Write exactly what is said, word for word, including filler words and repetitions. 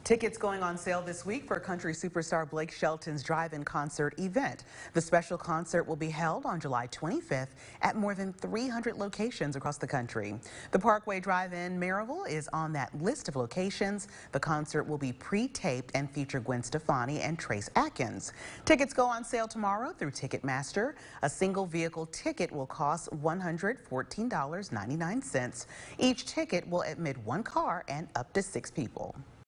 Tickets going on sale this week for country superstar Blake Shelton's drive-in concert event. The special concert will be held on July twenty-fifth at more than three hundred locations across the country. The Parkway Drive-In Maryville is on that list of locations. The concert will be pre-taped and feature Gwen Stefani and Trace Atkins. Tickets go on sale tomorrow through Ticketmaster. A single vehicle ticket will cost one hundred fourteen dollars and ninety-nine cents. Each ticket will admit one car and up to six people.